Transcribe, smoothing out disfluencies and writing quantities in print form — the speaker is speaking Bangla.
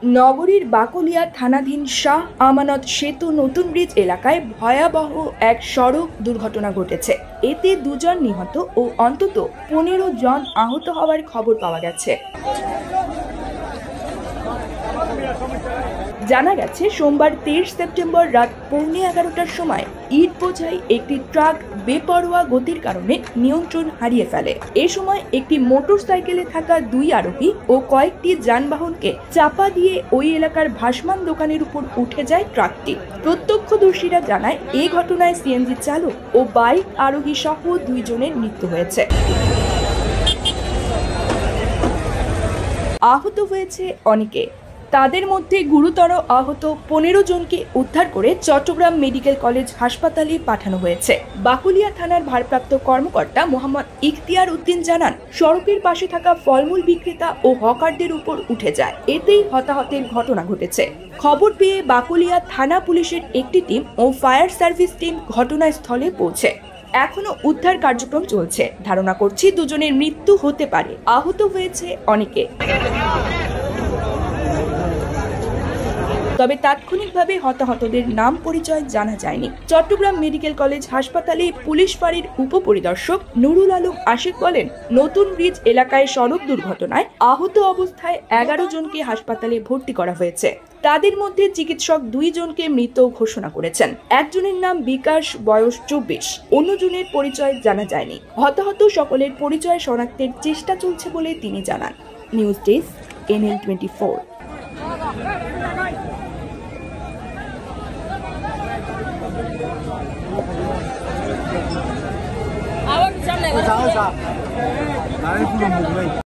নগরীর বাকলিয়া থানাধীন শাহ আমানত সেতু নতুন ব্রিজ এলাকায় ভয়াবহ এক সড়ক দুর্ঘটনা ঘটেছে। এতে দুজন নিহত ও অন্তত 15 জন আহত হওয়ার খবর পাওয়া গেছে। জানা গেছে, সোমবার 23 সেপ্টেম্বর রাত 11:15টার সময় ইট বোঝাই একটি ট্রাক বেপরোয়া গতির কারণে নিয়ন্ত্রণ হারিয়ে ফেলে। এ সময় একটি মোটরসাইকেলে থাকা 2 আরোহী ও কয়েকটি যানবাহনকে চাপা দিয়ে ওই এলাকার ভাসমান দোকানের উপর উঠে যায় ট্রাকটি। প্রত্যক্ষদর্শীরা জানায়, এই ঘটনায় সিএনজি চালক ও বাইক আরোহী সহ 2 জনের মৃত্যু হয়েছে। আহত হয়েছে অনেকে। তাদের মধ্যে গুরুতর আহত 15 জনকে উদ্ধার করে চট্টগ্রাম মেডিকেল কলেজ হাসপাতালে পাঠানো হয়েছে। বাকলিয়া থানার ভারপ্রাপ্ত কর্মকর্তা মোহাম্মদ ইখতিয়ার উদ্দিন জানান, সড়কের পাশে থাকা ফলমূল বিক্রেতা ও হকারদের উপর উঠে যায়। এতেই হতাহতের ঘটনা ঘটেছে। খবর পেয়ে বাকলিয়া থানা পুলিশের একটি টিম ও ফায়ার সার্ভিস টিম ঘটনাস্থলে পৌঁছে। এখনো উদ্ধার কার্যক্রম চলছে। ধারণা করছি 2 জনের মৃত্যু হতে পারে। আহত হয়েছে অনেকে। তবে তাৎক্ষণিকভাবে হতাহতদের নাম পরিচয় জানা যায়নি। চট্টগ্রাম মেডিকেল কলেজ হাসপাতালে পুলিশ ফাঁড়ির উপপরিদর্শক নুরুল আলম আশিক বলেন, নতুন ব্রিজ এলাকায় সড়ক দুর্ঘটনায় আহত অবস্থায় 11 জনকে হাসপাতালে ভর্তি করা হয়েছে। তাদের মধ্যে চিকিৎসক 2 জনকে মৃত ঘোষণা করেছেন। একজনের নাম বিকাশ, বয়স 24, অন্যজনের পরিচয় জানা যায়নি। হতাহত সকলের পরিচয় শনাক্তের চেষ্টা চলছে বলে তিনি জানান। News desk, NL24। Awak bisa nengok.